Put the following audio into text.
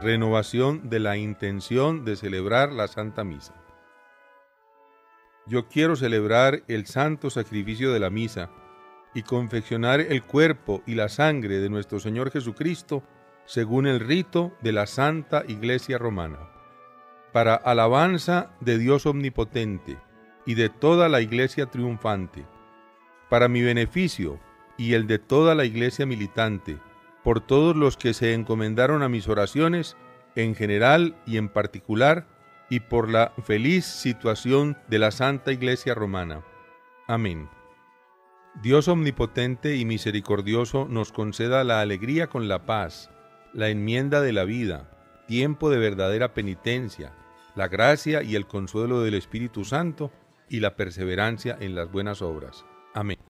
Renovación de la intención de celebrar la Santa Misa. Yo quiero celebrar el santo sacrificio de la misa y confeccionar el cuerpo y la sangre de nuestro Señor Jesucristo según el rito de la Santa Iglesia Romana, para alabanza de Dios omnipotente y de toda la Iglesia triunfante, para mi beneficio y el de toda la Iglesia militante, por todos los que se encomendaron a mis oraciones, en general y en particular, y por la feliz situación de la Santa Iglesia Romana. Amén. Dios omnipotente y misericordioso nos conceda la alegría con la paz, la enmienda de la vida, tiempo de verdadera penitencia, la gracia y el consuelo del Espíritu Santo y la perseverancia en las buenas obras. Amén.